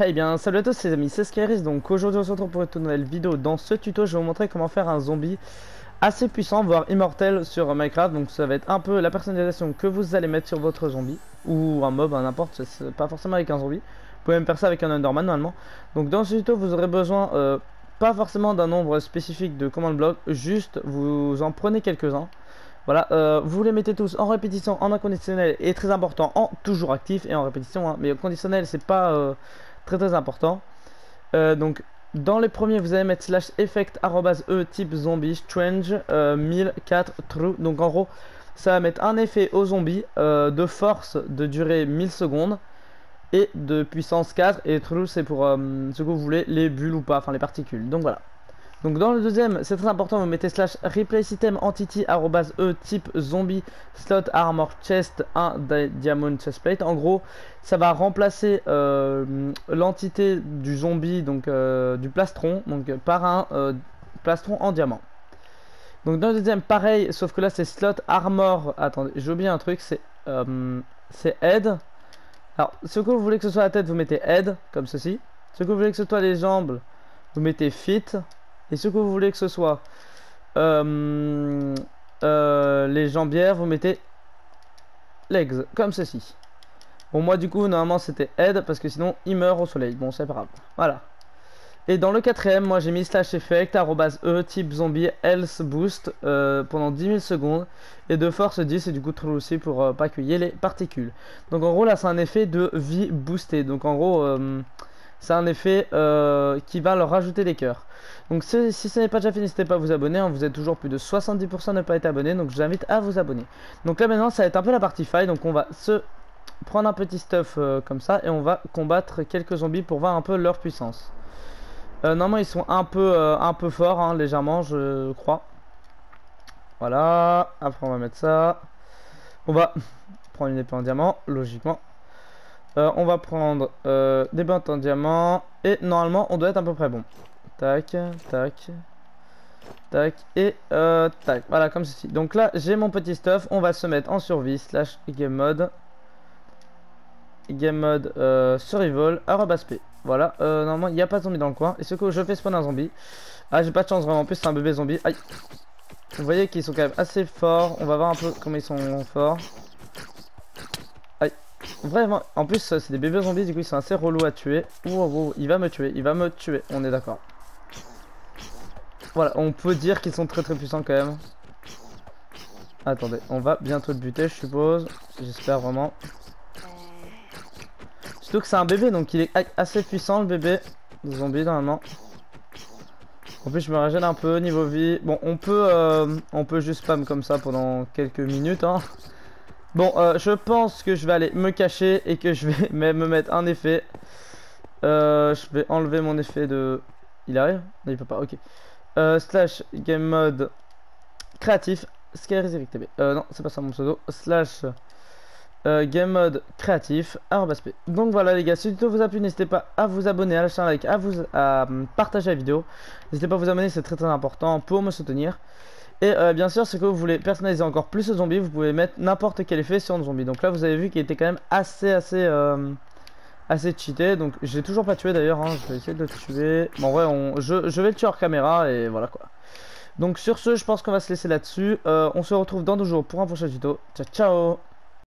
Hey bien, salut à tous les amis, c'est Skyris. Donc aujourd'hui on se retrouve pour une toute nouvelle vidéo. Dans ce tuto je vais vous montrer comment faire un zombie assez puissant, voire immortel sur Minecraft. Donc ça va être un peu la personnalisation que vous allez mettre sur votre zombie, ou un mob, n'importe, c'est pas forcément avec un zombie. Vous pouvez même faire ça avec un Enderman normalement. Donc dans ce tuto vous aurez besoin pas forcément d'un nombre spécifique de command block, juste vous en prenez quelques-uns. Voilà, vous les mettez tous en répétition, en inconditionnel et très important, en toujours actif et en répétition, hein. Mais au conditionnel c'est pas très important. Donc dans les premiers vous allez mettre slash effect @e type zombie strange 1004 true. Donc en gros ça va mettre un effet au zombie de force de durée 1000 secondes et de puissance 4, et true c'est pour ce que vous voulez, les bulles ou pas, enfin les particules. Donc voilà. Donc dans le deuxième, c'est très important, vous mettez slash replace item entity @e type zombie slot armor chest 1 diamond chestplate. En gros, ça va remplacer l'entité du zombie, donc du plastron, donc par un plastron en diamant. Donc dans le deuxième, pareil, sauf que là c'est slot armor. Attendez, j'ai oublié un truc, c'est head. Alors, ce que vous voulez que ce soit la tête, vous mettez head, comme ceci. Ce que vous voulez que ce soit les jambes, vous mettez feet. Et ce que vous voulez que ce soit les jambières, vous mettez legs, comme ceci. Bon, moi du coup normalement c'était head parce que sinon il meurt au soleil. Bon, c'est pas grave. Voilà. Et dans le quatrième, moi j'ai mis slash effect @e type zombie health boost pendant 10 000 secondes et de force 10, et du coup true aussi pour pas qu'il y ait les particules. Donc en gros là c'est un effet de vie boostée. Donc en gros c'est un effet qui va leur rajouter des cœurs. Donc si ce n'est pas déjà fait, n'hésitez pas à vous abonner, hein. Vous êtes toujours plus de 70% à ne pas être abonné, donc je vous invite à vous abonner. Donc là maintenant ça va être un peu la partie faille. Donc on va se prendre un petit stuff comme ça et on va combattre quelques zombies pour voir un peu leur puissance. Normalement ils sont un peu forts, hein, légèrement je crois. Voilà, après on va mettre ça. On va prendre une épée en diamant, logiquement. On va prendre des bandes en diamant et normalement on doit être à peu près bon. Tac, tac, tac et tac. Voilà, comme ceci. Donc là j'ai mon petit stuff. On va se mettre en survie slash game mode survival @p. Voilà, normalement il n'y a pas de zombie dans le coin. Et ce que je fais spawn un zombie. Ah, j'ai pas de chance vraiment. En plus c'est un bébé zombie. Aïe. Vous voyez qu'ils sont quand même assez forts. On va voir un peu comment ils sont forts. Aïe. Vraiment, en plus c'est des bébés zombies, du coup ils sont assez relous à tuer. Wow, il va me tuer, on est d'accord. Voilà, on peut dire qu'ils sont très puissants quand même. Attendez, on va bientôt le buter je suppose. J'espère vraiment. Surtout que c'est un bébé, donc il est assez puissant le bébé de zombie normalement. En plus je me régène un peu niveau vie. Bon, on peut juste spam comme ça pendant quelques minutes, hein. Bon, je pense que je vais aller me cacher et que je vais me mettre un effet. Je vais enlever mon effet de... Il arrive? Non, il peut pas, ok. Slash game mode créatif. Skyris avec TB. Non, c'est pas ça mon pseudo. Slash game mode créatif. @p. Donc voilà les gars, si le tuto vous a plu, n'hésitez pas à vous abonner, à lâcher un like, à partager la vidéo. N'hésitez pas à vous abonner, c'est très important pour me soutenir. Et bien sûr, si vous voulez personnaliser encore plus ce zombie, vous pouvez mettre n'importe quel effet sur un zombie. Donc là, vous avez vu qu'il était quand même assez cheaté. Donc j'ai toujours pas tué d'ailleurs, hein. Je vais essayer de le tuer. Bon, ouais, je vais le tuer hors caméra et voilà quoi. Donc sur ce, je pense qu'on va se laisser là-dessus. On se retrouve dans 2 jours pour un prochain tuto. Ciao, ciao.